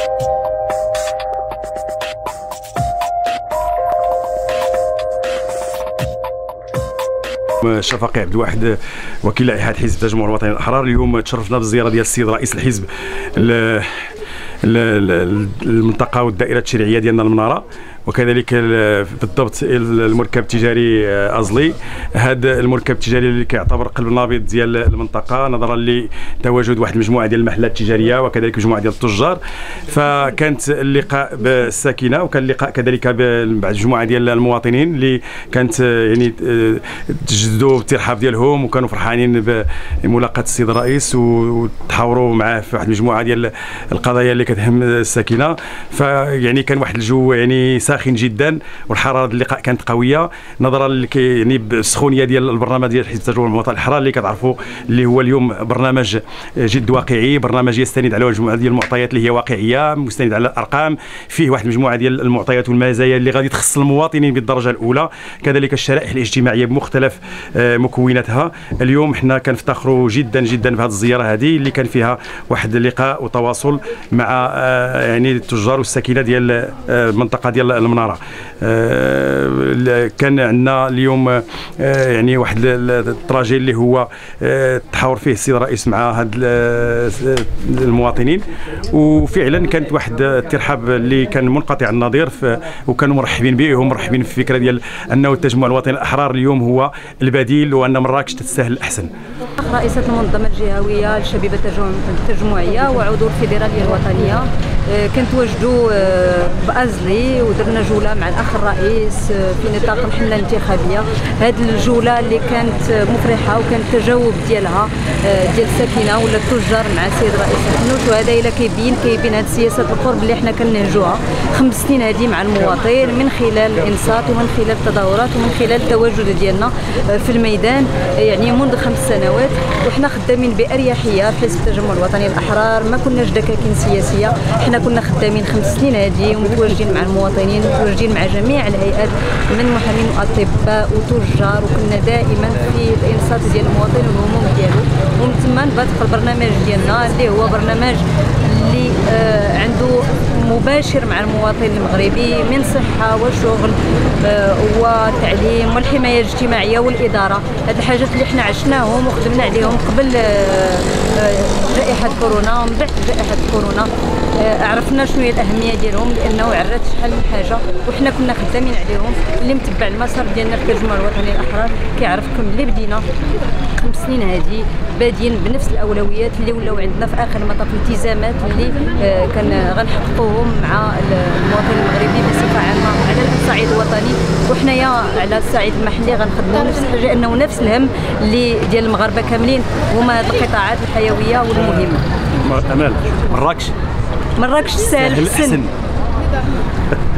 شفقي عبد الواحد وكيل لائحه حزب التجمع الوطني الاحرار. اليوم تشرفنا بالزياره ديال السيد رئيس الحزب المنطقه والدائره التشريعيه ديالنا المناره، وكذلك بالضبط المركب التجاري ازلي. هذا المركب التجاري اللي كيعتبر قلب النابض ديال المنطقه نظرا لتواجد واحد المجموعه ديال المحلات التجاريه وكذلك مجموعه ديال التجار. فكانت اللقاء بالساكنه، وكان اللقاء كذلك مع مجموعه ديال المواطنين اللي كانت يعني تجددوا بالترحاب ديالهم وكانوا فرحانين بملاقاه السيد الرئيس وتحاوروا معاه في واحد المجموعه ديال القضايا اللي كتهم الساكنه. فيعني كان واحد الجو يعني ساخن جدا، والحراره اللقاء كانت قويه نظرا يعني بالسخونيه ديال البرنامج ديال حزب التجمع الوطني الاحرار اللي كتعرفوا اللي هو اليوم برنامج جد واقعي، برنامج يستند على مجموعه ديال المعطيات اللي هي واقعيه، مستند على الارقام، فيه واحد المجموعه ديال المعطيات والمزايا اللي غادي تخص المواطنين بالدرجه الاولى، كذلك الشرائح الاجتماعيه بمختلف مكوناتها. اليوم حنا كنفتخروا جدا جدا بهذه الزياره هذه اللي كان فيها واحد اللقاء وتواصل مع يعني التجار والساكنه ديال المنطقه ديال المناره. كان عندنا اليوم يعني واحد التراجي اللي هو تحاور فيه السيد الرئيس مع هاد المواطنين، وفعلا كانت واحد الترحاب اللي كان منقطع النظير، وكانوا مرحبين به ومرحبين في الفكره ديال انه التجمع الوطني الاحرار اليوم هو البديل وان مراكش تستاهل الاحسن. رئيسة المنظمة الجهوية للشبيبة التجمعية وعضو الفيدرالية الوطنية كنتواجدوا بأزلي ودرنا جولة مع الأخ الرئيس في نطاق الحملة الانتخابية. هذه الجولة اللي كانت مفرحة وكان التجاوب ديالها ديال الساكنة ولا التجار مع السيد رئيس الحنوت، وهذا إلا كيبين هذه سياسة القرب اللي حنا كنهجوها 5 سنين هذه مع المواطن من خلال الإنصات ومن خلال التظاهرات ومن خلال التواجد ديالنا في الميدان يعني منذ 5 سنوات، وحنا خدامين بأريحية في حزب التجمع الوطني الأحرار. ما كناش دكاكين سياسية، حنا كنا خدامين 5 سنين هذه ومتواجدين مع المواطنين ومتواجدين مع جميع الهيئات من محامين واطباء وتجار، وكنا دائما في الانصات ديال المواطن والهموم ديالو. ومن ثم نبات البرنامج ديالنا اللي هو برنامج اللي عنده مباشر مع المواطن المغربي من صحه وشغل وتعليم والحمايه الاجتماعيه والاداره. هاد الحاجات اللي حنا عشناهم وخدمنا عليهم قبل جائحه كورونا ومن بعد جائحه كورونا عرفنا شنو هي الاهميه ديالهم، لانه عرات شحال من حاجه وحنا كنا خدامين عليهم. اللي متبع المسار ديالنا في التجمع الوطني الاحرار كيعرفكم اللي بدينا 5 سنين هذه بادين بنفس الاولويات اللي ولاو عندنا في اخر المطاف الالتزامات اللي كان غنحققوهم مع المواطن المغربي بصفه عامه على الصعيد الوطني، وحنايا على الصعيد المحلي غنخدموا نفس الحاجه، انه نفس الهم اللي ديال المغاربه كاملين هما هذه القطاعات الحيويه والمهمه. امال مراكش تستاهل الحسن.